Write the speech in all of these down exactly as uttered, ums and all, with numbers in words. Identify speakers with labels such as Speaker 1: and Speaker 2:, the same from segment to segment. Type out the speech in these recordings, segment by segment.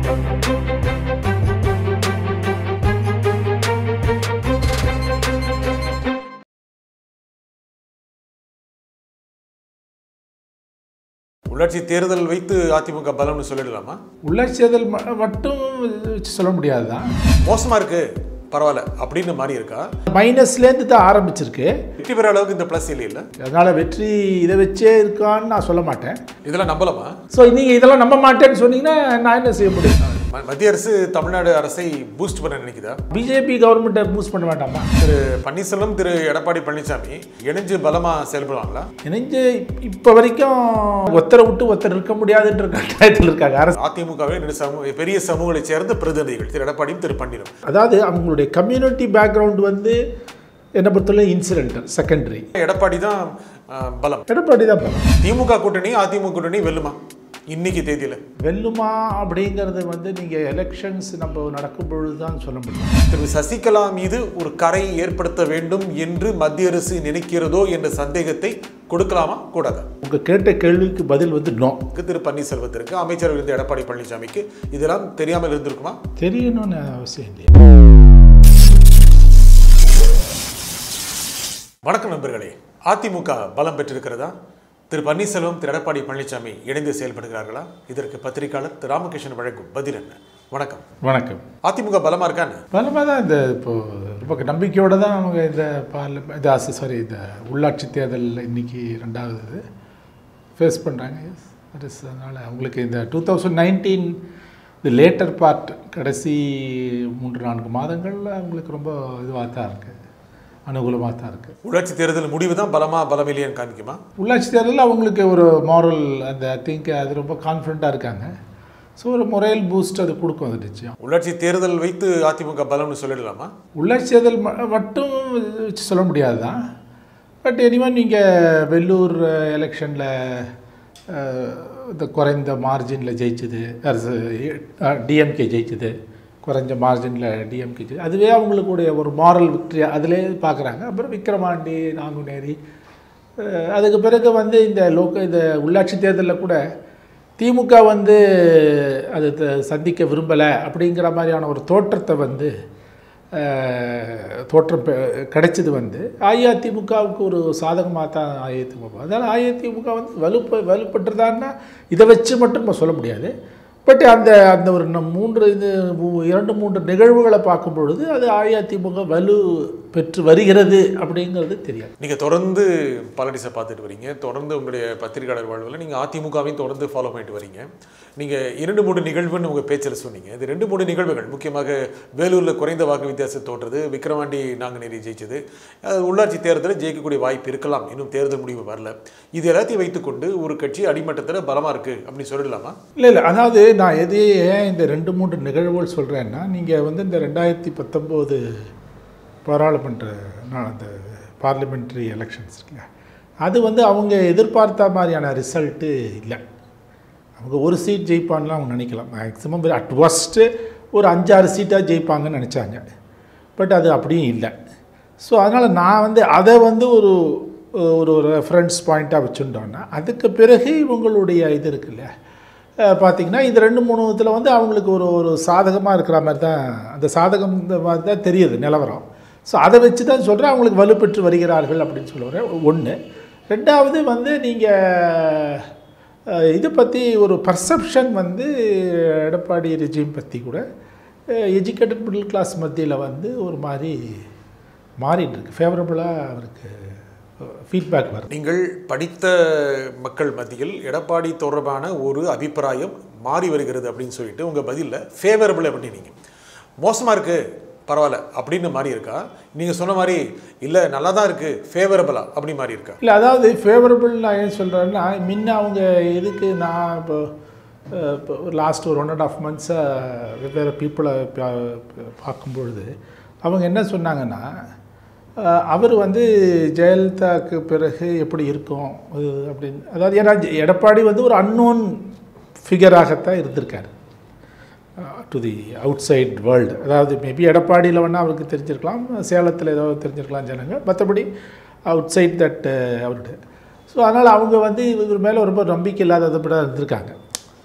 Speaker 1: உள்ளாட்சி தேர்தல் வைத்து அதிமுக பலம்னு சொல்லிடலாமா?
Speaker 2: உள்ளாட்சி தேர்தல் மட்டும் சொல்ல முடியாதுதான்.
Speaker 1: மோசமா இருக்கு பரவாயில்ல அப்படின்னு மாறி இருக்கா?
Speaker 2: மைனஸ்லேருந்து தான் ஆரம்பிச்சிருக்கு.
Speaker 1: வெற்றி பெற அளவுக்கு இந்த பிளஸ் இல்லை இல்லை,
Speaker 2: அதனால வெற்றி இதை வச்சே இருக்கான்னு நான் சொல்ல மாட்டேன்.
Speaker 1: இதெல்லாம் நம்பலாமா?
Speaker 2: ஸோ நீங்கள் இதெல்லாம் நம்ப மாட்டேன்னு சொன்னீங்கன்னா நான் என்ன செய்ய முடியும்?
Speaker 1: மத்திய அரசு தமிழ்நாடு அரசை பூஸ்ட் பண்ண நினைக்குதா?
Speaker 2: பிஜேபி கவர்மெண்ட்டை பூஸ்ட் பண்ண வேண்டாமா?
Speaker 1: திரு பன்னீர்செல்வம் திரு எடப்பாடி பழனிசாமி இணைஞ்சு பலமா செயல்படுவாங்களா?
Speaker 2: இணைஞ்சு இப்போ வரைக்கும் ஒத்தரை விட்டு ஒத்தர் இருக்க முடியாதுன்ற கட்டாயத்தில் இருக்காங்க அரசு.
Speaker 1: அதிமுகவே சமூக பெரிய சமூகங்களை சேர்ந்த பிரதிநிதிகள் திரு எடப்பாடியும் திரு பன்னீரும்,
Speaker 2: அதாவது அவங்களுடைய கம்யூனிட்டி பேக்ரவுண்ட் வந்து என்ன பொறுத்தவரை இன்சிடென்டல் செகண்டரி.
Speaker 1: எடப்பாடி தான் பலம்.
Speaker 2: எடப்பாடி தான் பலம்.
Speaker 1: திமுக கூட்டணி அதிமுக கூட்டணி வெல்லுமா இன்னைக்கு தேதியில்?
Speaker 2: வெல்லுமா அப்படிங்கிறது வந்து நீங்கள் எலெக்ஷன்ஸ் நம்ம நடக்கும் பொழுது தான் சொல்ல முடியும்.
Speaker 1: திரு சசிகலா மீது ஒரு கரை ஏற்படுத்த வேண்டும் என்று மத்திய அரசு நினைக்கிறதோ என்ற சந்தேகத்தை கொடுக்கலாமா கூடாது?
Speaker 2: உங்கள் கேட்ட கேள்விக்கு பதில் வந்து நோ.
Speaker 1: திரு பன்னீர்செல்வத்திற்கு, அமைச்சர்கள் இருந்த எடப்பாடி பழனிசாமிக்கு இதெல்லாம் தெரியாமல் இருந்திருக்குமா?
Speaker 2: தெரியணும்னு அவசியம் இல்லையா?
Speaker 1: வணக்கம் நண்பர்களே, அதிமுக பலம் பெற்றிருக்கிறதா? திரு பன்னீர்செல்வம் திரு எடப்பாடி பழனிசாமி இணைந்து செயல்படுகிறார்களா? இதற்கு பத்திரிகையாளர் திரு ராமகிருஷ்ணன் வழங்கும் பதில் என்ன? வணக்கம்.
Speaker 2: வணக்கம்.
Speaker 1: அதிமுக பலமா இருக்கான்னு?
Speaker 2: பலமாக தான் இந்த இப்போ ரொம்ப நம்பிக்கையோடு தான் அவங்க இந்த பார்லிமெண்ட் இந்த சாரி இந்த உள்ளாட்சி தேர்தலில் இன்றைக்கி ரெண்டாவது இது ஃபேஸ் பண்ணுறாங்க. அதனால் அவங்களுக்கு இந்த டூ தௌசண்ட் நைன்டீன் இந்த லேட்டர் பார்ட் கடைசி மூன்று நான்கு மாதங்களில் அவங்களுக்கு ரொம்ப இதுவாக தான் இருக்குது, அனுகூலமாக தான் இருக்குது.
Speaker 1: உள்ளாட்சி தேர்தல் முடிவு தான் பலமா பலம் இல்லையான்னு காமிக்குமா?
Speaker 2: உள்ளாட்சி தேர்தலில் அவங்களுக்கு ஒரு மாரல் அந்த ஐ திங்க் அது ரொம்ப கான்ஃபிடண்ட்டாக இருக்காங்க. ஸோ ஒரு மொரல் பூஸ்ட் அது கொடுக்கும் அது நிச்சயம்.
Speaker 1: உள்ளாட்சி தேர்தல் வைத்து அதிமுக பலம்னு சொல்லிடலாமா?
Speaker 2: உள்ளாட்சி தேர்தல் மட்டும் சொல்ல முடியாது தான். பட் எனிவே நீங்கள் வெள்ளூர் எலெக்ஷனில் இந்த குறைந்த மார்ஜினில் ஜெயிச்சது, அரசு டிஎம்கே ஜெயிச்சது, குறைஞ்ச மார்ஜினில் டிஎம்கே ஜெயிச்சது, அதுவே அவங்களுக்குடைய ஒரு மாரல் விக்ட்ரி அதிலே பார்க்குறாங்க. அப்புறம் விக்ரமாண்டி, நாங்குநேரி, அதுக்கு பிறகு வந்து இந்த லோக்க இந்த உள்ளாட்சி தேர்தலில் கூட திமுக வந்து அது சந்திக்க விரும்பலை அப்படிங்கிற மாதிரியான ஒரு தோற்றத்தை வந்து தோற்றம் கிடைச்சது வந்து அஇஅதிமுகவுக்கு ஒரு சாதகமாக தான் அஇஅதிமுக. அதனால் அஇஅதிமுக வந்து வலுப்ப வலுப்பட்டுதான்னா இதை வச்சு மட்டும் நம்ம சொல்ல முடியாது. பட் அந்த அந்த ஒரு மூன்று இது இரண்டு மூன்று நிகழ்வுகளை பார்க்கும் பொழுது அது அஇஅதிமுக வலு பெற்று வருகிறது அப்படிங்கிறது தெரியாது.
Speaker 1: நீங்கள் தொடர்ந்து பாலிடிக்ஸை பார்த்துட்டு வரீங்க, தொடர்ந்து உங்களுடைய பத்திரிகையாளர் வாழ்வில் நீங்கள் அதிமுகவையும் தொடர்ந்து ஃபாலோ பண்ணிட்டு வரீங்க. நீங்கள் இரண்டு மூன்று நிகழ்வுன்னு உங்கள் பேச்சில் சொன்னீங்க. இது ரெண்டு மூணு நிகழ்வுகள், முக்கியமாக வேலூரில் குறைந்த வாக்கு வித்தியாசம் தோற்றது, விக்ரவாண்டி நாங்குநேரி ஜெயிச்சது, உள்ளாட்சி தேர்தலில் ஜெயிக்கக்கூடிய வாய்ப்பு இருக்கலாம், இன்னும் தேர்தல் முடிவு வரல. இது எல்லாத்தையும் வைத்துக்கொண்டு ஒரு கட்சி அடிமட்டத்தில் பலமாக இருக்குது அப்படின்னு சொல்லிடலாமா?
Speaker 2: இல்லை இல்லை, அதாவது நான் எதே ஏன் இந்த ரெண்டு மூன்று நிகழ்வுகள் சொல்கிறேன்னா, நீங்கள் வந்து இந்த ரெண்டாயிரத்தி பத்தொம்போது பாராளுமன்ற அந்த பார்லிமெண்ட்ரி எலெக்ஷன்ஸ் இருக்குல்ல, அது வந்து அவங்க எதிர்பார்த்த மாதிரியான ரிசல்ட்டு இல்லை. அவங்க ஒரு சீட் ஜெயிப்பான்லாம் அவங்க நினைக்கலாம். மேக்ஸிமம் அட் ஒஸ்ட்டு ஒரு அஞ்சாறு சீட்டாக ஜெயிப்பாங்கன்னு நினச்சாங்க. பட் அது அப்படியும் இல்லை. ஸோ அதனால் நான் வந்து அதை வந்து ஒரு ஒரு ரெஃபரன்ஸ் பாயிண்ட்டாக வச்சுட்டோன்னா, அதுக்கு பிறகு இவங்களுடைய இது இருக்குல்ல பார்த்திங்கன்னா, இது ரெண்டு மூணு இதில் வந்து அவங்களுக்கு ஒரு ஒரு சாதகமாக இருக்கிற மாதிரி தான், அந்த சாதகம் இந்த மாதிரி தான் தெரியுது நிலவரம். ஸோ அதை வச்சு தான் சொல்கிறேன் அவங்களுக்கு வலுப்பெற்று வருகிறார்கள் அப்படின்னு சொல்லுவேன். ஒன்று. ரெண்டாவது வந்து நீங்கள் இதை பற்றி ஒரு பர்செப்ஷன் வந்து எடப்பாடி ரெஜிம் பற்றி கூட எஜுகேட்டட் மிடில் கிளாஸ் மத்தியில் வந்து ஒரு மாதிரி மாறிட்டு இருக்கு, ஃபேவரபுளாக அவருக்கு ஃபீட்பேக் வரும்.
Speaker 1: நீங்கள் படித்த மக்கள் மத்தியில் எடப்பாடி தொடர்பான ஒரு அபிப்பிராயம் மாறி வருகிறது அப்படின்னு சொல்லிட்டு உங்கள் பதிலில் ஃபேவரபிள் அப்படின்னீங்க. மோசமாக இருக்குது பரவாயில்ல அப்படின்னு மாறி இருக்கா? நீங்கள் சொன்ன மாதிரி இல்லை நல்லா தான் இருக்குது ஃபேவரபிளா அப்படி மாறி இருக்கா?
Speaker 2: இல்லை, அதாவது ஃபேவரபிள் நான் ஏன் சொல்கிறேன்னா, முன்ன அவங்க எதுக்கு நான் இப்போ இப்போ லாஸ்ட் ஒரு ஒன் அண்ட் ஆஃப் மந்த்ஸாக வெவ்வேறு பீப்புளை பார்க்கும்பொழுது அவங்க என்ன சொன்னாங்கன்னா, அவர் வந்து ஜெயலலிதாவுக்கு பிறகு எப்படி இருக்கும் அது அப்படின்னு. அதாவது ஏன்னா எடப்பாடி வந்து ஒரு அன்னோன் ஃபிகராகத்தான் இருந்திருக்காரு to the outside world. அதாவது மேபி எடப்பாடியில் வேணால் அவருக்கு தெரிஞ்சிருக்கலாம், சேலத்தில் ஏதோ தெரிஞ்சிருக்கலாம் ஜனங்க, மற்றபடி அவுட் சைட் தட் அவர்கிட்ட. ஸோ அதனால் அவங்க வந்து இவர் மேலே ரொம்ப நம்பிக்கை இல்லாததை விட இருந்திருக்காங்க.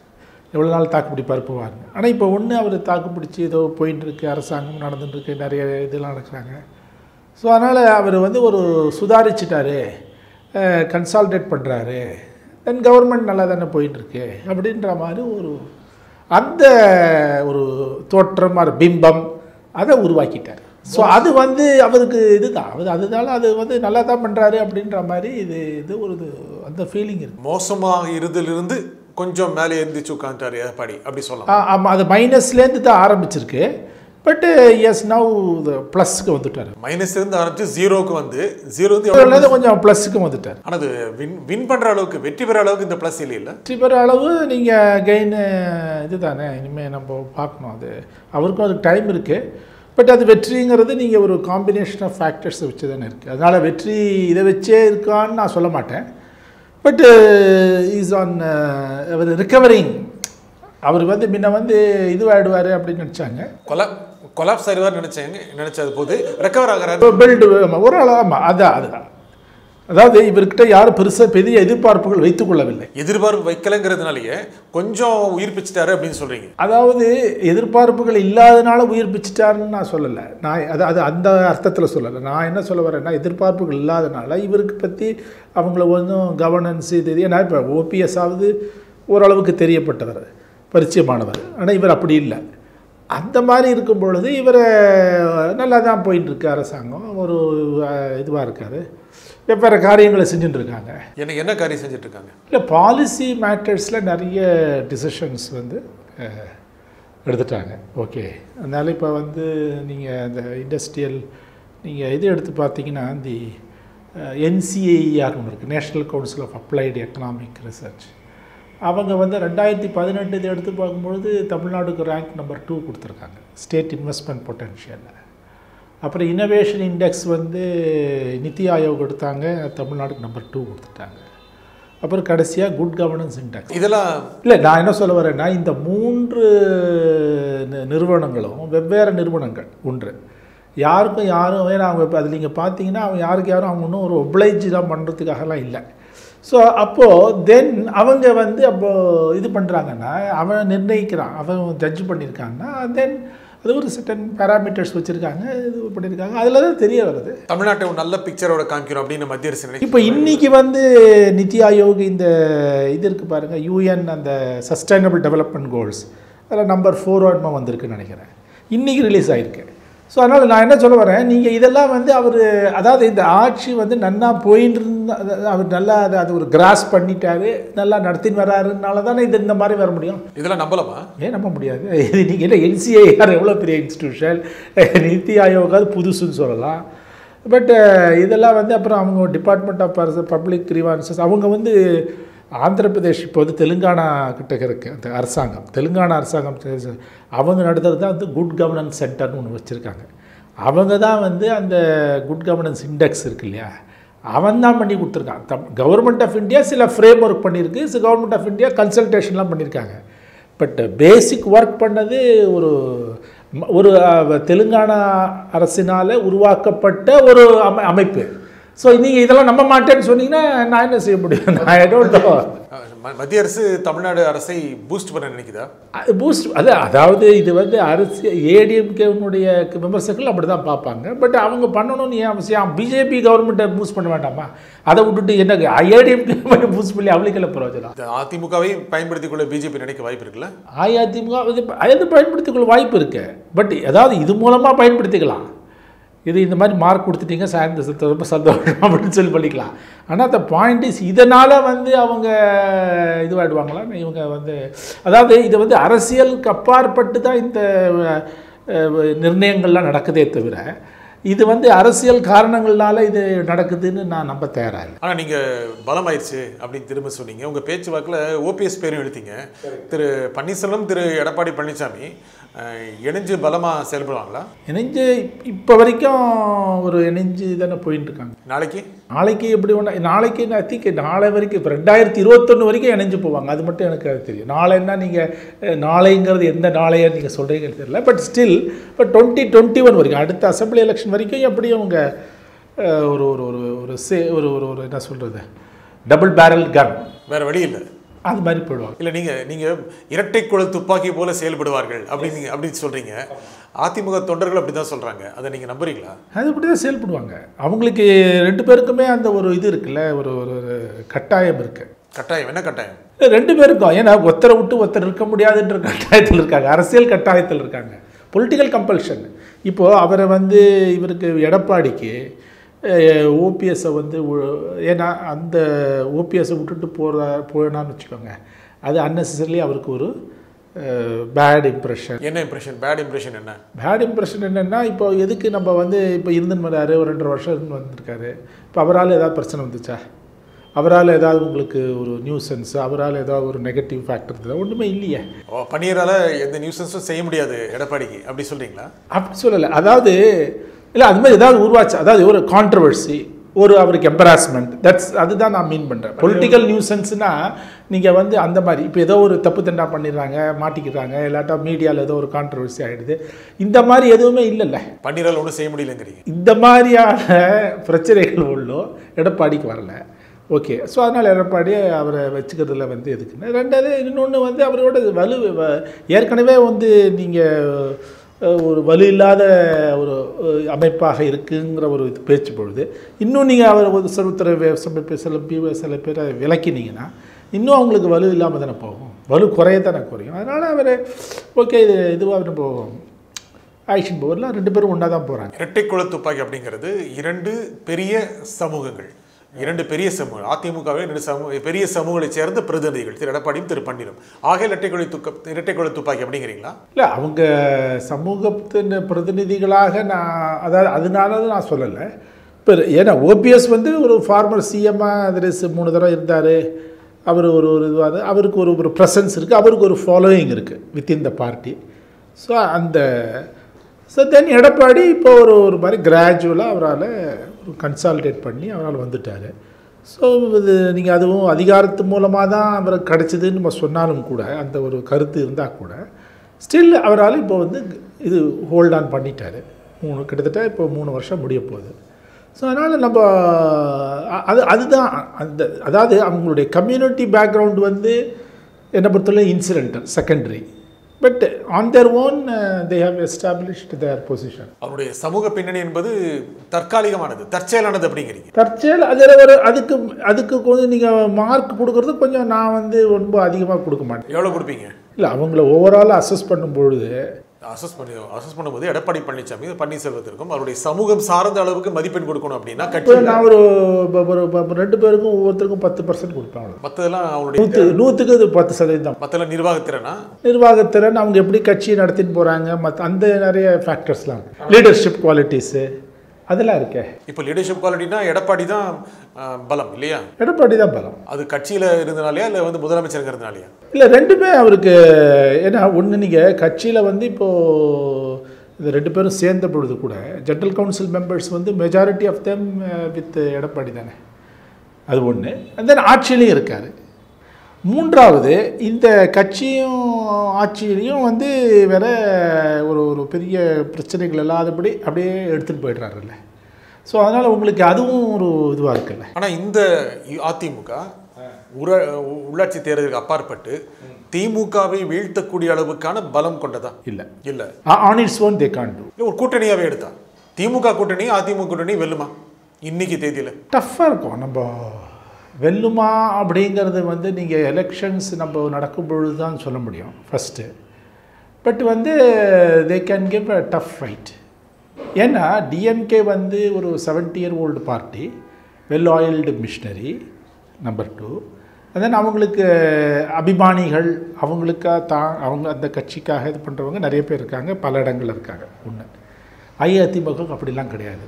Speaker 2: எவ்வளோ நாள் தாக்கு பிடிப்பார் போவாருங்க. ஆனால் இப்போ ஒன்று அவர் தாக்கு பிடிச்சி ஏதோ போயின்ட்டுருக்கு, அரசாங்கம் நடந்துட்டுருக்கு, நிறைய இதெல்லாம் நடக்கிறாங்க. ஸோ அதனால் அவர் வந்து ஒரு சுதாரிச்சிட்டாரு, கன்சால்டேட் பண்ணுறாரு, தென் கவர்மெண்ட் நல்லா தானே போயிட்டுருக்கு அப்படின்ற மாதிரி ஒரு அந்த ஒரு தோற்றம் பிம்பம் அதை உருவாக்கிட்டார். ஸோ அது வந்து அவருக்கு இதுதான் அது அதனால அது வந்து நல்லா தான் பண்ணுறாரு அப்படின்ற மாதிரி இது இது ஒரு இது அந்த ஃபீலிங் இருக்குது.
Speaker 1: மோசமாக இருதிலிருந்து கொஞ்சம் மேலே எழுந்திரிச்சு உட்காந்துட்டார் எடப்பாடி அப்படி சொல்லலாம்.
Speaker 2: ஆமாம், அது மைனஸ்லேருந்து தான் ஆரம்பிச்சிருக்கு. பட்டு எஸ் நவ் ப்ளஸ்க்கு வந்துட்டார்.
Speaker 1: மைனஸ்லேருந்து ஆரம்பிச்சு ஜீரோக்கு வந்து ஜீரோலேருந்து
Speaker 2: கொஞ்சம் ப்ளஸ்க்கு வந்துட்டார்.
Speaker 1: ஆனால் அது வின் வின் பண்ணுற அளவுக்கு வெற்றி பெற அளவுக்கு இந்த ப்ளஸ் இல்லை இல்லை
Speaker 2: வெற்றி பெற அளவு நீங்கள் கெயின் இது தானே இனிமேல் நம்ம பார்க்கணும். அது அவருக்கும் அதுக்கு டைம் இருக்குது. பட் அது வெற்றிங்கிறது நீங்கள் ஒரு காம்பினேஷன் ஆஃப் ஃபேக்டர்ஸை வச்சு தானே இருக்குது. அதனால் வெற்றி இதை வச்சே இருக்கான்னு நான் சொல்ல மாட்டேன். பட் இஸ் ஆன் அவர் ரிகவரிங். அவர் வந்து முன்ன வந்து இதுவாகிடுவார் அப்படின்னு நினச்சாங்க,
Speaker 1: கொலா கொலாப்ஸ் ஆகிடுவார் நினச்சாங்க. நினச்சது போது ரெக்கவர் ஆகிறாரு,
Speaker 2: பில்டு ஒரு ஆள். ஆமாம், அதான் அதுதான். அதாவது இவர்கிட்ட யாரும் பெருசாக பெரிய எதிர்பார்ப்புகள் வைத்துக் கொள்ளவில்லை.
Speaker 1: எதிர்பார்ப்பு வைக்கலைங்கிறதுனாலேயே கொஞ்சம் உயிர் பிச்சுட்டாரு அப்படின்னு சொல்கிறீங்க.
Speaker 2: அதாவது எதிர்பார்ப்புகள் இல்லாதனால உயிர் பிச்சுட்டாருன்னு நான் சொல்லலை. நான் அது அது அந்த அர்த்தத்தில் சொல்லலை. நான் என்ன சொல்ல வரேன்னா, எதிர்பார்ப்புகள் இல்லாதனால இவருக்கு பற்றி அவங்கள ஒன்றும் கவர்னன்ஸ் இது இது ஏன்னா இப்போ ஓபிஎஸ் ஆவது ஓரளவுக்கு தெரியப்பட்டவர், பரிச்சயமானவர். ஆனால் இவர் அப்படி இல்லை. அந்த மாதிரி இருக்கும் பொழுது இவரை நல்லா தான் போயிட்டுருக்கு. அரசாங்கம் ஒரு இதுவாக இருக்கார், வெவ்வேறு காரியங்களை செஞ்சுட்டுருக்காங்க.
Speaker 1: எனக்கு என்ன காரியம் செஞ்சிட்ருக்காங்க?
Speaker 2: இல்லை, பாலிசி மேட்டர்ஸில் நிறைய டிசிஷன்ஸ் வந்து எடுத்துட்டாங்க. ஓகே, அதனால் இப்போ வந்து நீங்கள் அந்த இண்டஸ்ட்ரியல் நீங்கள் இது எடுத்து பார்த்தீங்கன்னா, தி என்சிஏஇஆர் ஒன்று இருக்குது, national council of applied economic research. அவங்க வந்து ரெண்டாயிரத்தி பதினெட்டு இதை எடுத்து பார்க்கும்பொழுது தமிழ்நாடுக்கு ரேங்க் நம்பர் டூ கொடுத்துருக்காங்க ஸ்டேட் இன்வெஸ்ட்மெண்ட் பொட்டன்ஷியலில். அப்புறம் இனோவேஷன் இண்டெக்ஸ் வந்து நித்தி ஆயோக் எடுத்தாங்க, தமிழ்நாடுக்கு நம்பர் டூ கொடுத்துட்டாங்க. அப்புறம் கடைசியாக குட் கவர்னன்ஸ் இண்டெக்ஸ்.
Speaker 1: இதெல்லாம்
Speaker 2: இல்லை, நான் என்ன சொல்ல வரேன்னா, இந்த மூன்று நிறுவனங்களும் வெவ்வேறு நிறுவனங்கள். ஒன்று யாருக்கும் யாரும் ஏன்னா அவங்க இப்போ அதில் நீங்கள் பார்த்தீங்கன்னா அவங்க யாருக்கு யாரும் அவங்க ஒன்றும் ஒரு ஒப்ளைஜெலாம் பண்ணுறதுக்காகலாம் இல்லை. ஸோ அப்போது தென் அவங்க வந்து அப்போது இது பண்ணுறாங்கன்னா, அவன் நிர்ணயிக்கிறான், அவன் ஜட்ஜ் பண்ணியிருக்காங்கன்னா, தென் அது ஒரு சர்டன் பேராமீட்டர்ஸ் வச்சுருக்காங்க, இது பண்ணியிருக்காங்க. அதில் தான் தெரிய வருது
Speaker 1: தமிழ்நாட்டை ஒரு நல்ல பிக்சரோட காமிக்கிறோம் அப்படின்னு மத்திய அரசு நினைக்கிறேன்.
Speaker 2: இப்போ இன்றைக்கி வந்து நித்தி ஆயோக் இந்த இது இருக்குது பாருங்கள், யூஎன் அந்த சஸ்டைனபிள் டெவலப்மெண்ட் கோல்ஸ், அதில் நம்பர் ஃபோர் ஒன்மா வந்திருக்குன்னு நினைக்கிறேன், இன்றைக்கி ரிலீஸ் ஆகிருக்கு. ஸோ அதனால் நான் என்ன சொல்ல வரேன், நீங்கள் இதெல்லாம் வந்து அவர் அதாவது இந்த ஆட்சி வந்து நல்லா போயின்னு இருந்தா அவர் நல்லா அதை அது ஒரு கிராஸ் பண்ணிட்டாரு, நல்லா நடத்தின்னு வராருனால தானே இது இந்த மாதிரி வர முடியும்.
Speaker 1: இதெல்லாம் நம்பலாமா?
Speaker 2: ஏன் நம்ப முடியாது? இது நீங்கள் என்ன என்சிஏஆர் எவ்வளோ பெரிய இன்ஸ்டிடியூஷன், நித்தி ஆயோகாவது புதுசுன்னு சொல்லலாம். பட் இதெல்லாம் வந்து அப்புறம் அவங்க டிபார்ட்மெண்ட் ஆஃப் பப்ளிக் கிரீவான்சஸ் அவங்க வந்து ஆந்திர பிரதேஷ் இப்போ வந்து தெலுங்கானா கிட்ட இருக்குது அந்த அரசாங்கம், தெலுங்கானா அரசாங்கம் அவங்க நடத்துறது தான் வந்து குட் கவர்னன்ஸ் சென்டர்னு ஒன்று வச்சுருக்காங்க. அவங்க தான் வந்து அந்த குட் கவர்னன்ஸ் இண்டெக்ஸ் இருக்கு இல்லையா, அவன் தான் பண்ணி கொடுத்துருக்கான். தம் கவர்மெண்ட் ஆஃப் இந்தியா சில ஃப்ரேம் ஒர்க் பண்ணியிருக்கு, கவர்மெண்ட் ஆஃப் இந்தியா கன்சல்டேஷன்லாம் பண்ணியிருக்காங்க. பட் பேசிக் ஒர்க் பண்ணது ஒரு ஒரு தெலுங்கானா அரசினால் உருவாக்கப்பட்ட ஒரு அமை அமைப்பு. ஸோ நீங்கள் இதெல்லாம் நம்ப மாட்டேன்னு சொன்னீங்கன்னா நான் என்ன செய்ய முடியும்? நான் ஐ டோன்ட் நோ.
Speaker 1: மத்திய அரசு தமிழ்நாடு அரசை பூஸ்ட் பண்ண நினைக்குதா?
Speaker 2: பூஸ்ட் அது அதாவது இது வந்து அரசு ஏடிஎம்கேனுடைய விமர்சகர்கள் அப்படி தான் பார்ப்பாங்க. பட் அவங்க பண்ணணும்னு ஏன் அவசியம்? பிஜேபி கவர்மெண்ட்டை பூஸ்ட் பண்ண வேண்டாமா? அதை விட்டுட்டு என்ன ஏடிஎம்கே மட்டும் பூஸ்ட் பண்ணி அவளுக்கெல்லாம் பிரயோஜனம்?
Speaker 1: அதிமுகவை பயன்படுத்திக் கொள்ள பிஜேபி நினைக்க வாய்ப்பு இருக்குல்ல?
Speaker 2: அஇஅதிமுக அது பயன்படுத்திக் கொள்ள வாய்ப்பு இருக்கு. பட் அதாவது இது மூலமாக பயன்படுத்திக்கலாம். இது இந்த மாதிரி மார்க் கொடுத்துட்டீங்க சாயந்தரம் ரொம்ப சந்தோஷம் அப்படின்னு சொல்லி பண்ணிக்கலாம். ஆனால் அந்த பாயிண்ட் இஸ் இதனால் வந்து அவங்க இதுவாகிடுவாங்களா? இவங்க வந்து அதாவது இது வந்து அரசியலுக்கு அப்பாற்பட்டு தான் இந்த நிர்ணயங்கள்லாம் நடக்குதே தவிர இது வந்து அரசியல் காரணங்கள்னால இது நடக்குதுன்னு நான் நம்ப தயாராக இல்லை.
Speaker 1: ஆனால் நீங்கள் பலமாயிடுச்சு அப்படின்னு திரும்ப சொன்னீங்க. உங்கள் பேச்சு வாக்கில் ஓபிஎஸ் பேரும் எழுதிங்க. திரு பன்னீர்செல்வம், திரு எடப்பாடி பழனிசாமி இணைஞ்சு பலமாக செயல்படுவாங்களா?
Speaker 2: இணைஞ்சு இப்போ வரைக்கும் ஒரு இணைஞ்சு தானே போயிட்டு இருக்காங்க.
Speaker 1: நாளைக்கு
Speaker 2: நாளைக்கு எப்படி ஒன்றா நாளைக்கு ஐ திங்க் நாளை வரைக்கும் இப்போ ரெண்டாயிரத்தி இருபத்தொன்று வரைக்கும் இணைஞ்சு போவாங்க. அது மட்டும் எனக்கு அது தெரியும். நாளைன்னா நீங்கள் நாளைங்கிறது எந்த நாளையை நீங்கள் சொல்கிறீங்கன்னு தெரியல. பட் ஸ்டில் இப்போ டுவெண்ட்டி டுவெண்ட்டி ஒன் வரைக்கும் அடுத்த அசம்பிளி எலெக்ஷன் வரைக்கும் எப்படி அவங்க ஒரு ஒரு ஒரு ஒரு சே ஒரு ஒரு ஒரு என்ன சொல்கிறது டபுள் பேரல் கன்,
Speaker 1: வேறு வழி இல்லை.
Speaker 2: அது மாதிரி போயிடுவாங்க.
Speaker 1: இல்லை நீங்கள் நீங்கள் இரட்டை குழல் துப்பாக்கி போல செயல்படுவார்கள் அப்படின்னு அப்படின்னு சொல்கிறீங்க. அதிமுக தொண்டர்கள் அப்படி தான் சொல்கிறாங்க. அதை நீங்கள் நம்புறீங்களா?
Speaker 2: அது அப்படி தான் செயல்படுவாங்க. அவங்களுக்கு ரெண்டு பேருக்குமே அந்த ஒரு இது இருக்குல்ல, ஒரு ஒரு கட்டாயம் இருக்குது.
Speaker 1: கட்டாயம் என்ன கட்டாயம்?
Speaker 2: ரெண்டு பேருக்கும். ஏன்னா ஒருத்தரை விட்டு ஒருத்தர் இருக்க முடியாதுன்ற கட்டாயத்தில் இருக்காங்க, அரசியல் கட்டாயத்தில் இருக்காங்க, பொலிட்டிக்கல் கம்பல்ஷன். இப்போது அவரை வந்து இவருக்கு எடப்பாடிக்கு ஓபிஎஸ்ஸை வந்து ஏன்னா அந்த ஓபிஎஸ்ஸை விட்டுட்டு போகிற போனான்னு வச்சுக்கோங்க, அது அன்னெசரிலி அவருக்கு ஒரு பேட் இம்ப்ரெஷன்.
Speaker 1: என்ன இம்ப்ரெஷன்? பேட் இம்ப்ரெஷன் என்ன?
Speaker 2: பேட் இம்ப்ரெஷன் என்னென்னா, இப்போ எதுக்கு நம்ம வந்து இப்போ இருந்துன்னு வராரு, ஒரு ரெண்டரை வருஷம் இருந்து வந்திருக்காரு, இப்போ அவரால் ஏதாவது பிரச்சனை வந்துச்சா, அவரால் ஏதாவது உங்களுக்கு ஒரு நியூசன்ஸ், அவரால் ஏதாவது ஒரு நெகட்டிவ் ஃபேக்டர் இருந்ததா? ஒன்றுமே இல்லையே.
Speaker 1: ஓ, பன்னீரால் எந்த நியூசன்ஸும் செய்ய முடியாது எடப்பாடிக்கு அப்படி சொல்கிறீங்களா?
Speaker 2: அப்படி சொல்லலை. அதாவது இல்லை, அது மாதிரி ஏதாவது உருவாச்சு, அதாவது ஒரு கான்ட்ரவர்சி, ஒரு அவருக்கு எம்பராஸ்மெண்ட், தட்ஸ் அதுதான் நான் மீன் பண்ணுறேன். பொலிட்டிக்கல் நியூசன்ஸ்னால் நீங்கள் வந்து அந்த மாதிரி இப்போ ஏதோ ஒரு தப்பு தண்டா பண்ணிடுறாங்க, மாட்டிக்கிறாங்க, இல்லாட்டா மீடியாவில் ஏதோ ஒரு கான்ட்ரவர்சி ஆகிடுது, இந்த மாதிரி எதுவுமே இல்லைல்ல.
Speaker 1: பன்னீரால் ஒன்றும் செய்ய முடியலங்கிறீங்க.
Speaker 2: இந்த மாதிரியான பிரச்சனைகள் உள்ளோ எடப்பாடிக்கு வரல. ஓகே, ஸோ அதனால் எடப்பாடி அவரை வச்சுக்கிறதுல வந்து எதுக்குன்னு. ரெண்டாவது இன்னொன்று வந்து அவரோட வலு ஏற்கனவே வந்து நீங்கள் ஒரு வலு இல்லாத ஒரு அமைப்பாக இருக்குங்கிற ஒரு இது பேச்சு பொழுது இன்னும் நீங்கள் அவர் ஒரு சிறுத்தர சில சில பேரை விளக்கினீங்கன்னா இன்னும் அவங்களுக்கு வலு இல்லாமல் தானே போகும், வலு குறைய தானே குறையும். அதனால் அவர் ஓகே இது இதுவாக போகும் ஆக்ஷன் பவர்லாம் ரெண்டு பேரும் ஒன்றா தான் போகிறாங்க.
Speaker 1: இரட்டை குழல் துப்பாக்கி அப்படிங்கிறது இரண்டு பெரிய சமூகங்கள், இரண்டு பெரிய சமூகம், அதிமுகவை இரண்டு சமூக பெரிய சமூகங்களை சேர்ந்த பிரதிநிதிகள், திரு எடப்பாடியும் திரு பன்னீரும். ஆக இரட்டை குழல் துக்க இரட்டை குழல் துப்பாக்கி அப்படிங்கிறீங்களா? இல்லை,
Speaker 2: அவங்க சமூகத்தின் பிரதிநிதிகளாக நான் அதாவது அதனால நான் சொல்லலை. இப்போ ஏன்னா ஓபிஎஸ் வந்து ஒரு ஃபார்மர் சிஎம்மாக அதில் மூணு தடவை இருந்தார், அவர் ஒரு ஒரு இதுவாக அவருக்கு ஒரு ஒரு ப்ரெசன்ஸ் இருக்குது, அவருக்கு ஒரு ஃபாலோயிங் இருக்குது வித்தின் த பார்ட்டி. ஸோ அந்த ஸோ தென் எடப்பாடி இப்போ ஒரு ஒரு மாதிரி கிராஜுவலாக அவரால் ஒரு கன்சால்டேட் பண்ணி அவரால் வந்துட்டார். ஸோ இது நீங்கள் அதுவும் அதிகாரத்து மூலமாக தான் அவருக்கு கிடச்சிதுன்னு நம்ம சொன்னாலும் கூட, அந்த ஒரு கருத்து இருந்தால் கூட ஸ்டில் அவரால் இப்போ வந்து இது ஹோல்ட் ஆன் பண்ணிட்டார். மூணு கிட்டத்தட்ட இப்போ மூணு வருஷம் முடிய போகுது. ஸோ அதனால் நம்ம அது அதுதான் அந்த அதாவது அவங்களுடைய கம்யூனிட்டி பேக்ரவுண்டு வந்து என்னை பொறுத்தவரை incidental secondary, but on their own they have established their position.
Speaker 1: அவருடைய சமூக பின்னணி என்பது தற்காலிகமானது, தற்செயலானது அப்படிங்கிறீங்க.
Speaker 2: தற்செயல் அதில் ஒரு அதுக்கு அதுக்கு கொஞ்சம் நீங்கள் மார்க் கொடுக்குறது கொஞ்சம் நான் வந்து ரொம்ப அதிகமாக கொடுக்க மாட்டேன்.
Speaker 1: எவ்வளோ கொடுப்பீங்க?
Speaker 2: இல்லை, அவங்கள ஓவராலாக அசஸ் பண்ணும் பொழுது
Speaker 1: அசஸ் பண்ணி அசஸ் பண்ணும்போது எடப்பாடி பழனிசாமி பன்னீர்செல்வத்திற்கும் அவருடைய சமூகம் சார்ந்த அளவுக்கு மதிப்பெண் கொடுக்கணும் அப்படின்னா கட்சி
Speaker 2: நான் ஒரு ரெண்டு பேருக்கும் ஒவ்வொருத்தருக்கும் பத்து பர்சன்ட் கொடுப்பேன்.
Speaker 1: மற்றதெல்லாம் அவருடைய
Speaker 2: நூற்று நூற்றுக்கு இது பத்து சதவீதம்.
Speaker 1: மற்றெல்லாம் நிர்வாகத்திறனா
Speaker 2: நிர்வாகத்திறன், அவங்க எப்படி கட்சியை நடத்தின்னு போகிறாங்க, மற்ற அந்த நிறைய ஃபேக்டர்ஸ்லாம், லீடர்ஷிப் குவாலிட்டிஸு அதெல்லாம் இருக்கே.
Speaker 1: இப்போ லீடர்ஷிப் குவாலிட்டினா எடப்பாடி தான் பலம் இல்லையா?
Speaker 2: எடப்பாடி தான் பலம்.
Speaker 1: அது கட்சியில் இருந்தனாலையா இல்லை வந்து முதலமைச்சருங்கிறதுனாலையா?
Speaker 2: இல்லை, ரெண்டுமே அவருக்கு. ஏன்னா ஒன்று நீங்கள் கட்சியில் வந்து இப்போது இந்த ரெண்டு பேரும் சேர்ந்த பொழுது கூட ஜெனரல் கவுன்சில் மெம்பர்ஸ் வந்து majority of them with Edappadi தானே, அது ஒன்று. அண்ட் தென் ஆட்சியிலையும் இருக்கார். மூன்றாவது இந்த கட்சியும் ஆட்சியிலையும் வந்து வேற ஒரு ஒரு பெரிய பிரச்சனைகள் இல்லாதபடி அப்படியே எடுத்துகிட்டு போய்ட்றாருல்ல. ஸோ அதனால் உங்களுக்கு அதுவும் ஒரு இதுவாக இருக்குல்ல.
Speaker 1: ஆனால் இந்த அதிமுக உர உள்ளாட்சி தேர்தலுக்கு அப்பாற்பட்டு திமுகவை வீழ்த்தக்கூடிய அளவுக்கான பலம் கொண்டதா? இல்லை இல்லை
Speaker 2: on its own they can't do.
Speaker 1: ஒரு கூட்டணியாகவே எடுத்தா திமுக கூட்டணி அதிமுக கூட்டணி வெல்லுமா இன்னைக்கு தேதியில்?
Speaker 2: டஃப்பாக இருக்கும். நம்ம வெல்லுமா அப்படிங்கிறது வந்து நீங்கள் எலெக்ஷன்ஸ் நம்ம நடக்கும் பொழுது தான் சொல்ல முடியும் ஃபஸ்ட்டு. பட் வந்து they can give a tough fight. ஏன்னா டிஎம்கே வந்து ஒரு seventy year old party, well oiled machinery number two. And then அவங்களுக்கு அபிமானிகள், அவங்களுக்காக தான் அவங்க அந்த கட்சிக்காக இது பண்ணுறவங்க நிறைய பேர் இருக்காங்க, பல இடங்கள் இருக்காங்க. ஒன்று அஇஅதிமுக அப்படிலாம் கிடையாது.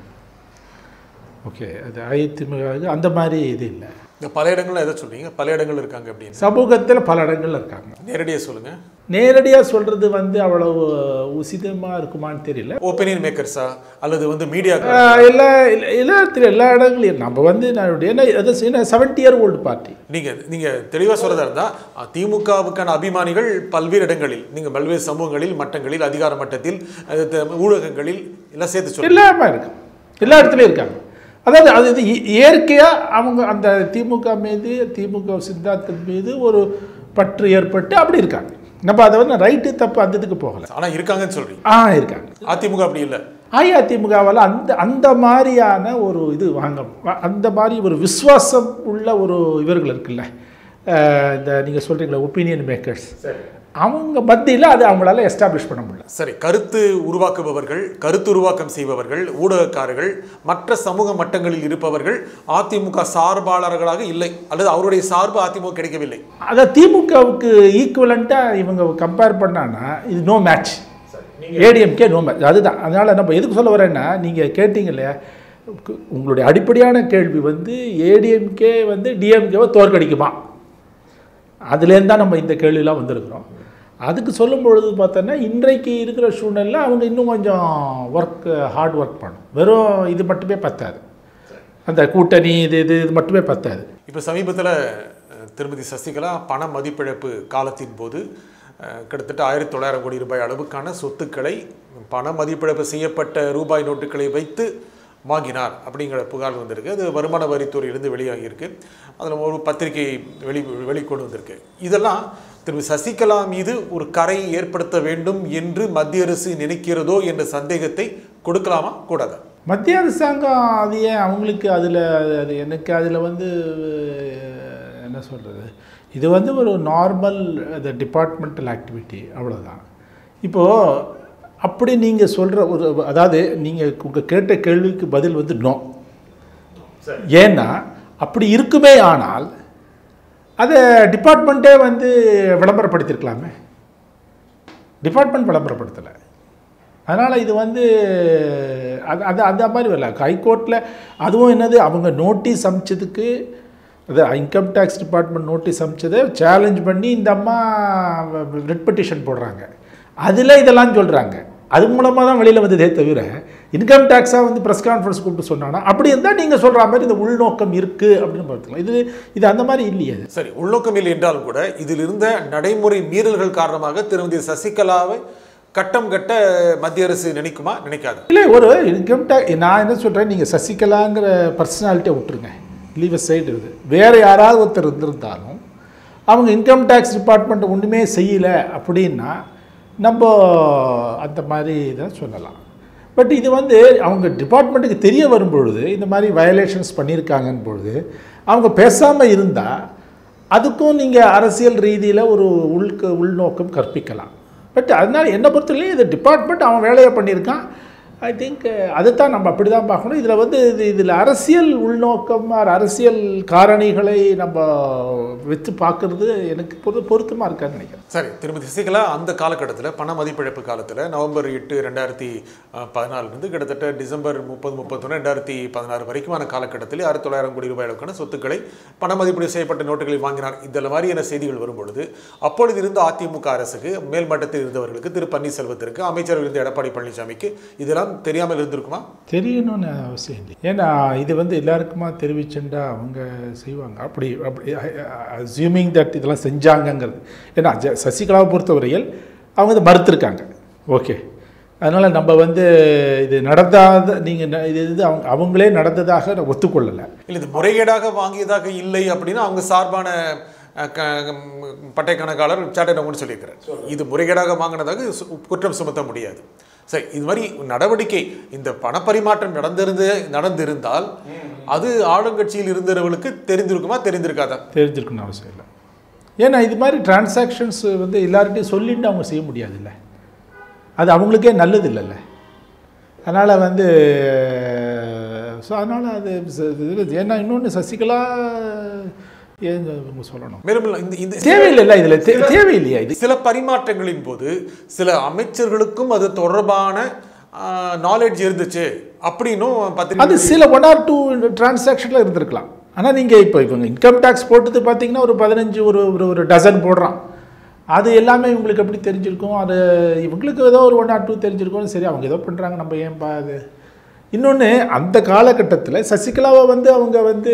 Speaker 2: ஓகே, அது அஇஅதிமுக அந்த மாதிரி இது இல்லை.
Speaker 1: இந்த பல இடங்கள்ல எதை சொல்றீங்க? பல இடங்கள் இருக்காங்க அப்படின்னு.
Speaker 2: சமூகத்தில் பல இடங்கள் இருக்காங்க.
Speaker 1: நேரடியாக சொல்லுங்க.
Speaker 2: நேரடியாக சொல்றது வந்து அவ்வளவு உசிதமாக இருக்குமான்னு தெரியல.
Speaker 1: ஒப்பீனியன் மேக்கர்ஸா அல்லது வந்து மீடியா
Speaker 2: எல்லா எல்லா எல்லா இடங்களையும் நம்ம வந்து என்ன செவன்ட்டி இயர் ஓல்டு பார்ட்டி.
Speaker 1: நீங்கள் நீங்கள் தெளிவாக சொல்கிறதா இருந்தால் திமுகவுக்கான அபிமானிகள் பல்வேறு இடங்களில், நீங்கள் பல்வேறு சமூகங்களில், மட்டங்களில், அதிகார மட்டத்தில், ஊடகங்களில் எல்லாம் சேர்த்து சொல்லுங்கள்.
Speaker 2: எல்லாமே இருக்கு, எல்லா இடத்துலையும் இருக்காங்க. அதாவது அது இது இயற்கையாக அவங்க அந்த திமுக மீது திமுக சித்தாந்தத்தின் மீது ஒரு பற்று ஏற்பட்டு அப்படி இருக்காங்க. நம்ம அதை வந்து ரைட்டு தப்பு அந்த இதுக்கு போகலை.
Speaker 1: ஆனால் இருக்காங்கன்னு சொல்கிறீங்க.
Speaker 2: ஆ இருக்காங்க.
Speaker 1: அதிமுக அப்படி இல்லை.
Speaker 2: அஇஅதிமுகவால் அந்த அந்த மாதிரியான ஒரு இது வாங்க அந்த மாதிரி ஒரு விசுவாசம் உள்ள ஒரு இவர்கள் இருக்குல்ல, இந்த நீங்கள் சொல்கிறீங்களா ஒப்பீனியன் மேக்கர்ஸ், அவங்க மத்தியில் அது அவங்களால எஸ்டாப்ளிஷ் பண்ண முடியல.
Speaker 1: சரி, கருத்து உருவாக்குபவர்கள், கருத்து உருவாக்கம் செய்பவர்கள், ஊடகக்காரர்கள், மற்ற சமூக மட்டங்களில் இருப்பவர்கள் அதிமுக சார்பாளர்களாக இல்லை அல்லது அவருடைய சார்பு அதிமுக கிடைக்கவில்லை.
Speaker 2: அதை திமுகவுக்கு ஈக்குவலண்ட்டாக இவங்க கம்பேர் பண்ணான்னா இது no match. ADMK no match. அதுதான். அதனால் நம்ம எதுக்கு சொல்ல வரேன்னா, நீங்கள் கேட்டீங்க இல்லையா, உங்களுடைய அடிப்படையான கேள்வி வந்து ஏடிஎம்கே வந்து டிஎம்கேவை தோற்கடிக்குமா, அதுலேருந்து தான் நம்ம இந்த கேள்வியெலாம் வந்திருக்கிறோம். அதுக்கு சொல்லும் பொழுது பார்த்தோன்னா இன்றைக்கு இருக்கிற சூழ்நிலையில் அவங்க இன்னும் கொஞ்சம் ஒர்க் ஹார்ட் ஒர்க் பண்ணும். வெறும் இது மட்டுமே பத்தாது, அந்த கூட்டணி இது இது இது மட்டுமே பத்தாது.
Speaker 1: இப்போ சமீபத்தில் திருமதி சசிகலா பண மதிப்பிழப்பு காலத்தின் போது கிட்டத்தட்ட ஆயிரத்தி தொள்ளாயிரம் கோடி ரூபாய் அளவுக்கான சொத்துக்களை பண மதிப்பிழப்பு செய்யப்பட்ட ரூபாய் நோட்டுகளை வைத்து வாங்கினார் அப்படிங்கிற புகார் வந்திருக்கு. அது வருமான வரித்துறையிலிருந்து வெளியாகியிருக்கு. அதில் ஒரு பத்திரிகை வெளி வெளிக்கொண்டு வந்திருக்கு. இதெல்லாம் திரு சசிகலா மீது ஒரு கரையை ஏற்படுத்த வேண்டும் என்று மத்திய அரசு நினைக்கிறதோ என்ற சந்தேகத்தை கொடுக்கலாமா கூடாதா?
Speaker 2: மத்திய அரசாங்கம் அது ஏன் அவங்களுக்கு அதில் அது எனக்கு அதில் வந்து என்ன சொல்கிறது, இது வந்து ஒரு நார்மல் அது டிபார்ட்மெண்டல் ஆக்டிவிட்டி, அவ்வளோதான். இப்போது அப்படி நீங்கள் சொல்கிற ஒரு, அதாவது நீங்கள் உங்கள் கேட்ட கேள்விக்கு பதில் வந்து நோ. ஏன்னா அப்படி இருக்குமே ஆனால் அதை டிபார்ட்மெண்ட்டே வந்து விளம்பரப்படுத்தியிருக்கலாமே. டிபார்ட்மெண்ட் விளம்பரப்படுத்தலை. அதனால் இது வந்து அது அது அந்த மாதிரி வரல. ஹைகோர்ட்டில் அதுவும் என்னது, அவங்க நோட்டீஸ் அமிச்சதுக்கு, அது இன்கம் டேக்ஸ் டிபார்ட்மெண்ட் நோட்டீஸ் அமிச்சதை சேலஞ்ச் பண்ணி இந்த அம்மா ரெட் பெட்டிஷன் போடுறாங்க. அதில் இதெல்லாம் சொல்கிறாங்க. அது மூலமாக தான் வெளியில் வந்ததே தவிர இன்கம் டேக்ஸாக வந்து ப்ரெஸ் கான்ஃபரன்ஸ் கூப்பிட்டு சொன்னாங்கன்னா அப்படி இருந்தால் நீங்கள் சொல்கிற மாதிரி இந்த உள்நோக்கம் இருக்குது அப்படின்னு பார்த்துக்கலாம். இது இது அந்த மாதிரி இல்லையே.
Speaker 1: சரி, உள்நோக்கம் இல்லை என்றாலும் கூட இதில் இருந்த நடைமுறை மீறல்கள் காரணமாக திருமதி சசிகலாவை கட்டம் கட்ட மத்திய அரசு நினைக்குமா, நினைக்காது?
Speaker 2: இல்லை, ஒரு இன்கம் டேக்ஸ் நான் என்ன சொல்கிறேன், நீங்கள் சசிகலாங்கிற பர்சனாலிட்டியை விட்டுருங்க, லீவ் அ சைடு. இது வேறு யாராவது ஒருத்தர் இருந்திருந்தாலும் அவங்க இன்கம் டேக்ஸ் டிபார்ட்மெண்ட் ஒன்றுமே செய்யலை அப்படின்னா நம்ம அந்த மாதிரி இதை சொல்லலாம். பட் இது வந்து அவங்க டிபார்ட்மெண்ட்டுக்கு தெரிய வரும்பொழுது இந்த மாதிரி வயலேஷன்ஸ் பண்ணியிருக்காங்கன்னு பொழுது அவங்க பேசாமல் இருந்தால் அதுக்கும் நீங்கள் அரசியல் ரீதியில் ஒரு உள்க உள்நோக்கம் கற்பிக்கலாம். பட் அதனால் என்னை பொறுத்தவரையிலும் இது டிபார்ட்மெண்ட் அவன் வேலையை பண்ணியிருக்கான். ஐ திங்க் அதைத்தான் நம்ம அப்படி தான் பார்க்கணும். இதில் வந்து இது இதில் அரசியல் உள்நோக்கம் அரசியல் காரணிகளை நம்ம வச்சு பார்க்குறது எனக்கு பொரு பொருத்தமாக இருக்கான்னு நினைக்கிறேன்.
Speaker 1: சரி, திருமதி சசிகலா அந்த காலகட்டத்தில் பண மதிப்பிழப்பு காலத்தில் நவம்பர் எட்டு ரெண்டாயிரத்தி பதினாலுலேருந்து கிட்டத்தட்ட டிசம்பர் முப்பது முப்பத்தொன்று ரெண்டாயிரத்தி பதினாறு வரைக்குமான காலகட்டத்தில் ஆயிரத்தி தொள்ளாயிரம் கோடி ரூபாய் அளவுக்கான சொத்துக்களை பண மதிப்பீடு செய்யப்பட்ட நோட்டுகளை வாங்கினார். இந்த மாதிரியான செய்திகள் வரும்பொழுது அப்பொழுது இருந்த அதிமுக அரசுக்கு, மேல்மட்டத்தில் இருந்தவர்களுக்கு, திரு பன்னீர்செல்வத்திற்கு, அமைச்சர்கள் இருந்த எடப்பாடி பழனிசாமிக்கு இதெல்லாம் தெரியாமல் இருந்திருக்குமா?
Speaker 2: தெரியணும்னு அவசியம் இல்லை. ஏன்னா இது வந்து எல்லாருக்குமா தெரிவிச்சுண்டா அவங்க செய்வாங்க. அப்படி அப்படி அஸ்யூமிங் தட் இதெல்லாம் செஞ்சாங்கங்கிறது. ஏன்னா சசிகலாவை பொறுத்தவரையில் அவங்க இதை மறுத்துருக்காங்க. ஓகே, அதனால் நம்ம வந்து இது நடந்தாத, நீங்கள் இது இது அவங்க அவங்களே நடந்ததாக ஒத்துக்கொள்ளலை.
Speaker 1: இல்லை, இது முறைகேடாக வாங்கியதாக இல்லை அப்படின்னா அவங்க சார்பான பட்டை கணக்காளர் சார்ட்டர்ட் அக்கவுண்ட் சொல்லியிருக்கிறார். இது முறைகேடாக வாங்கினதாக குற்றம் சுமத்த முடியாது. சரி, இது மாதிரி நடவடிக்கை, இந்த பணப்பரிமாற்றம் நடந்திருந்து நடந்திருந்தால் அது ஆளுங்கட்சியில் இருந்தவர்களுக்கு தெரிந்திருக்குமா, தெரிந்திருக்காதா?
Speaker 2: தெரிஞ்சிருக்குன்னு அவசியம் இல்லை. ஏன்னா இது மாதிரி டிரான்சாக்ஷன்ஸ் வந்து எல்லார்ட்டையும் சொல்லிட்டு அவங்க செய்ய முடியாதுல்ல, அது அவங்களுக்கே நல்லது இல்லைல்ல. அதனால் வந்து ஸோ அதனால் அது ஏன்னா இன்னொன்று சசிகலா சொல்லணும்,
Speaker 1: மேலும் இந்த
Speaker 2: தேவையில்லை, இதில் தேவையில்லையா? இது
Speaker 1: சில பரிமாற்றங்களின் போது சில அமைச்சர்களுக்கும் அது தொடர்பான நாலேஜ் இருந்துச்சு அப்படின்னும் பத்திரிகை,
Speaker 2: அது சில ஒன் ஆர் டூ டிரான்சாக்ஷனில் இருந்திருக்கலாம். ஆனால் நீங்கள் இப்போ இவங்க இன்கம் டேக்ஸ் போட்டது பார்த்தீங்கன்னா ஒரு பதினஞ்சு ஒரு ஒரு டசன் போடுறான். அது எல்லாமே இவங்களுக்கு எப்படி தெரிஞ்சிருக்கும், அது இவங்களுக்கு ஏதோ ஒரு ஒன் ஆர் டூ தெரிஞ்சிருக்கும். சரி, அவங்க ஏதோ பண்ணுறாங்க, நம்ம ஏன்பா அது. இன்னொன்று, அந்த காலகட்டத்தில் சசிகலாவை வந்து அவங்க வந்து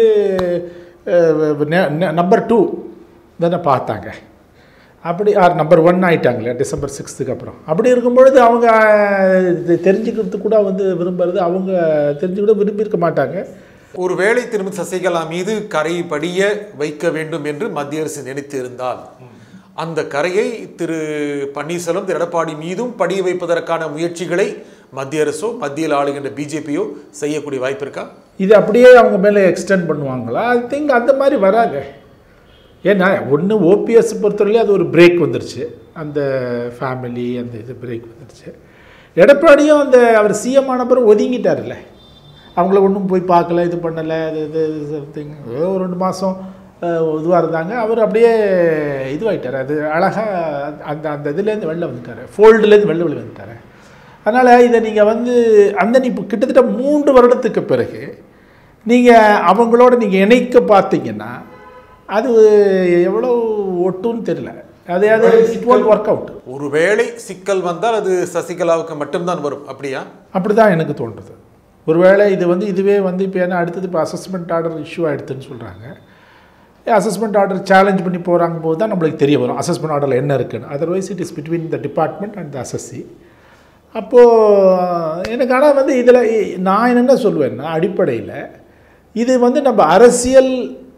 Speaker 2: நம்பர் டூ தானே பார்த்தாங்க. அப்படி ஆர் நம்பர் ஒன் ஆகிட்டாங்களே டிசம்பர் சிக்ஸ்த்துக்கு அப்புறம். அப்படி இருக்கும்பொழுது அவங்க தெரிஞ்சுக்கிறதுக்கு கூட வந்து விரும்புறது, அவங்க தெரிஞ்சுக்கூட விரும்பியிருக்க மாட்டாங்க.
Speaker 1: ஒருவேளை திருமதி சசிகலா மீது கரை படிய வைக்க வேண்டும் என்று மத்திய அரசு நினைத்து இருந்தால் அந்த கரையை திரு பன்னீர்செல்வம் திரு எடப்பாடி மீதும் படிய வைப்பதற்கான முயற்சிகளை மத்திய அரசோ மத்தியில் ஆளுகின்ற பிஜேபியோ செய்யக்கூடிய வாய்ப்பு இருக்கா?
Speaker 2: இது அப்படியே அவங்க மேலே எக்ஸ்டெண்ட் பண்ணுவாங்களா? ஐ திங்க் அந்த மாதிரி வராது. ஏன்னா ஒன்று ஓபிஎஸ் பொறுத்தவரையிலே அது ஒரு பிரேக் வந்துருச்சு, அந்த ஃபேமிலி அந்த இது பிரேக் வந்துருச்சு. எடப்பாடியும் அந்த அவர் சிஎம் ஆன பிறகு ஒதுங்கிட்டார்ல, அவங்கள ஒன்றும் போய் பார்க்கல, இது பண்ணலை, அது இது சம்திங் ஒரு ரெண்டு மாதம் இதுவாக இருந்தாங்க. அவர் அப்படியே இதுவாகிட்டார், அது அழகாக அந்த அந்த இதுலேருந்து வெளில வந்துட்டார், ஃபோல்டுலேருந்து வெளில வெளில வந்துட்டார். அதனால் இதை நீங்கள் வந்து அந்த இப்போ கிட்டத்தட்ட மூன்று வருடத்துக்கு பிறகு நீங்கள் அவங்களோட நீங்கள் இணைக்க பார்த்தீங்கன்னா அது எவ்வளோ ஒட்டுன்னு தெரியல. அதே அது இட் ஒன்ட் ஒர்க் அவுட்.
Speaker 1: ஒருவேளை சிக்கல் வந்தால் அது சசிகலாவுக்கு மட்டும்தான் வரும், அப்படியா?
Speaker 2: அப்படி தான் எனக்கு தோன்றுது. ஒருவேளை இது வந்து இதுவே வந்து இப்போ ஏன்னா அடுத்தது இப்போ அசஸ்மெண்ட் ஆர்டர் இஷ்யூ ஆகிடுதுன்னு சொல்கிறாங்க. அசஸ்மெண்ட் ஆர்டர் சேலஞ்ச் பண்ணி போகிறாங்க போது தான் நம்மளுக்கு தெரிய வரும் அசஸ்மெண்ட் ஆர்டரில் என்ன இருக்குன்னு. Otherwise it is between the department and the assessee. அப்போது எனக்கு ஆனால் வந்து இதில் நான் என்னென்ன சொல்லுவேன்னா, அடிப்படையில் இது வந்து நம்ம அரசியல்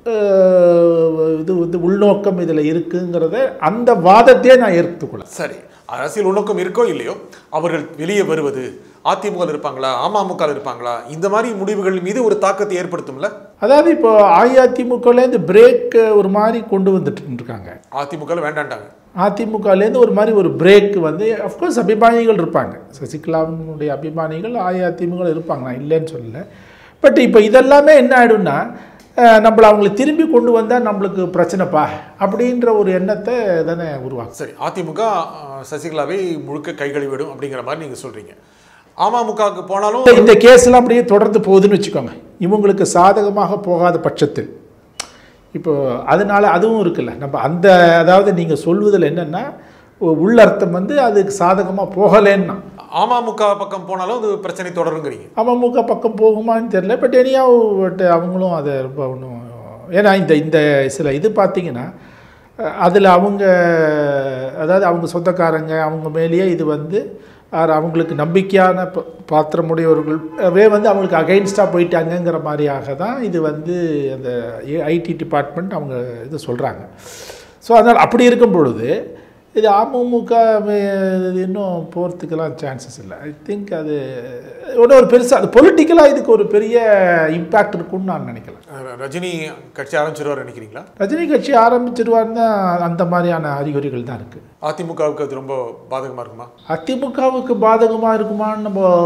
Speaker 2: இது வந்து உள்நோக்கம் இதில் இருக்குங்கிறத அந்த வாதத்தையே நான் ஏற்றுக்கொள்ள.
Speaker 1: சரி, அரசியல் உள்நோக்கம் இருக்கோ இல்லையோ அவர்கள் வெளியே வருவது அதிமுக இருப்பாங்களா அமமுக இருப்பாங்களா, இந்த மாதிரி முடிவுகள் மீது ஒரு தாக்கத்தை ஏற்படுத்தும்ல.
Speaker 2: அதாவது இப்போ அஇஅதிமுகலேருந்து பிரேக் ஒரு மாதிரி கொண்டு வந்துட்டு இருக்காங்க,
Speaker 1: அதிமுக வேண்டாண்டாங்க.
Speaker 2: அதிமுகலேருந்து ஒரு மாதிரி ஒரு பிரேக் வந்து அஃப்கோர்ஸ் அபிமானிகள் இருப்பாங்க, சசிகலாவினுடைய அபிமானிகள் அஇஅதிமுக இருப்பாங்க, நான் இல்லைன்னு சொல்லலை. பட் இப்போ இதெல்லாமே என்ன ஆகிடும்னா நம்மளை அவங்களை திரும்பி கொண்டு வந்தால் நம்மளுக்கு பிரச்சனைப்பா அப்படின்ற ஒரு எண்ணத்தை தானே உருவாகும்.
Speaker 1: சரி, அதிமுக சசிகலாவை முழுக்க கைகழுவிடும் அப்படிங்கிற மாதிரி நீங்கள் சொல்கிறீங்க. அமமுகவுக்கு போனாலும்
Speaker 2: இந்த கேஸ்லாம் அப்படியே தொடர்ந்து போகுதுன்னு வச்சுக்கோங்க, இவங்களுக்கு சாதகமாக போகாத பட்சத்தில். இப்போ அதனால அதுவும் இருக்குல்ல, நம்ம அந்த அதாவது நீங்கள் சொல்வதில் என்னென்னா உள்ளர்த்தம் வந்து அதுக்கு சாதகமாக போகலேன்னா
Speaker 1: அமமுக பக்கம் போனாலும் அது பிரச்சனை தொடருங்கிறீங்க.
Speaker 2: அமமுக பக்கம் போகுமான்னு தெரியல. பட் எனியா பட் அவங்களும் அதை ரொம்ப ஒன்றும், ஏன்னா இந்த இந்த சில இது பார்த்திங்கன்னா அதில் அவங்க அதாவது அவங்க சொந்தக்காரங்க அவங்க மேலேயே இது வந்து அவங்களுக்கு நம்பிக்கையான பாத்திரமுடையவர்களே வந்து அவங்களுக்கு அகைன்ஸ்டாக போயிட்டாங்கங்கிற மாதிரியாக தான் இது வந்து அந்த ஐடி டிபார்ட்மெண்ட் அவங்க இது சொல்கிறாங்க. ஸோ அதனால் அப்படி இருக்கும் பொழுது இது அமமுக இன்னும் போகிறதுக்கெல்லாம் சான்சஸ் இல்லை. ஐ திங்க் அது ஒன்றும் ஒரு பெருசாக அது பொலிட்டிக்கலாக இதுக்கு ஒரு பெரிய இம்பேக்ட் இருக்குன்னு நான் நினைக்கிறேன்.
Speaker 1: ரஜினி கட்சி ஆரம்பிச்சிருவார் நினைக்கிறீங்களா?
Speaker 2: ரஜினி கட்சி ஆரம்பிச்சிருவார்னு அந்த மாதிரியான அறிகுறிகள் தான் இருக்குது.
Speaker 1: அதிமுகவுக்கு அது ரொம்ப பாதகமாக இருக்குமா?
Speaker 2: அதிமுகவுக்கு பாதகமாக இருக்குமான்னு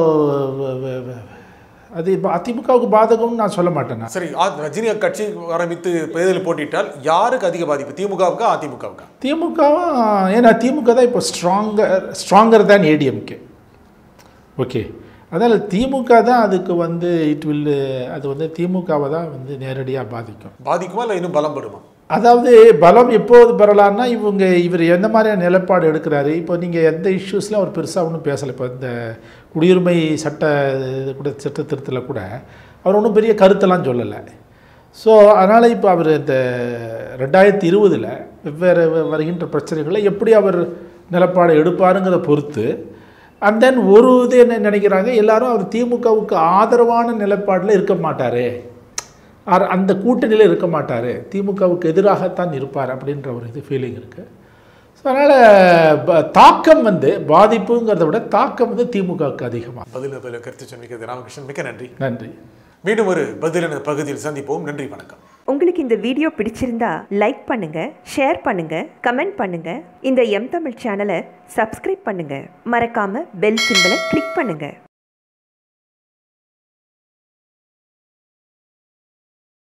Speaker 2: நம்ம அது இப்போ அதிமுகவுக்கு பாதகம்னு நான் சொல்ல மாட்டேன்.
Speaker 1: சரி, ரஜினி கட்சி ஆரம்பித்து தேர்தலில் போட்டிட்டால் யாருக்கு அதிக பாதிப்பு, திமுகவுக்கா அதிமுகவுக்கா?
Speaker 2: திமுகவும், ஏன்னா திமுக தான் இப்போ ஸ்ட்ராங்கர் ஸ்ட்ராங்கர் தான் ஏடிஎம்கே. ஓகே, அதனால் திமுக தான் அதுக்கு வந்து இட் வில் அது வந்து திமுகவை தான் வந்து நேரடியாக பாதிக்கும்.
Speaker 1: பாதிக்குமா இல்லை இன்னும் பலம் பெறுமா?
Speaker 2: அதாவது பலம் எப்போது பெறலான்னா இவங்க இவர் எந்த மாதிரியான நிலைப்பாடு எடுக்கிறாரு. இப்போ நீங்கள் எந்த இஷ்யூஸ்லாம் அவர் பெருசாக ஒன்றும் பேசலை. இப்போ இந்த குடியுரிமை சட்ட கூட சட்ட திருத்தத்தில் கூட அவர் ஒன்றும் பெரிய கருத்தெல்லாம் சொல்லலை. ஸோ அதனால் இப்போ அவர் இந்த ரெண்டாயிரத்தி இருபதில் வெவ்வேறு வருகின்ற பிரச்சனைகளை எப்படி அவர் நிலைப்பாடு எடுப்பாருங்கிறத பொறுத்து அண்ட் தென் ஒரு இது என்ன நினைக்கிறாங்க எல்லாரும், அவர் திமுகவுக்கு ஆதரவான நிலைப்பாடில் இருக்க மாட்டார், அந்த கூட்டணியில் இருக்க மாட்டார், திமுகவுக்கு எதிராகத்தான் இருப்பார் அப்படின்ற ஒரு இது ஃபீலிங் இருக்குது. ஸோ அதனால் தாக்கம் வந்து பாதிப்புங்கிறத விட தாக்கம் வந்து திமுகவுக்கு அதிகமாக.
Speaker 1: பதில் பதில் கருத்து சொன்னிக்கிறது ராமகிருஷ்ணன், மிக்க நன்றி.
Speaker 2: நன்றி.
Speaker 1: மீண்டும் ஒரு பதிலின பகுதியில் சந்திப்போம். நன்றி, வணக்கம்.
Speaker 3: உங்களுக்கு இந்த வீடியோ பிடிச்சிருந்தா லைக் பண்ணுங்க, ஷேர் பண்ணுங்க, கமெண்ட் பண்ணுங்க. இந்த எம் தமிழ் சேனலை சப்ஸ்கிரைப் பண்ணுங்க. மறக்காம பெல் சிம்பலை கிளிக் பண்ணுங்க.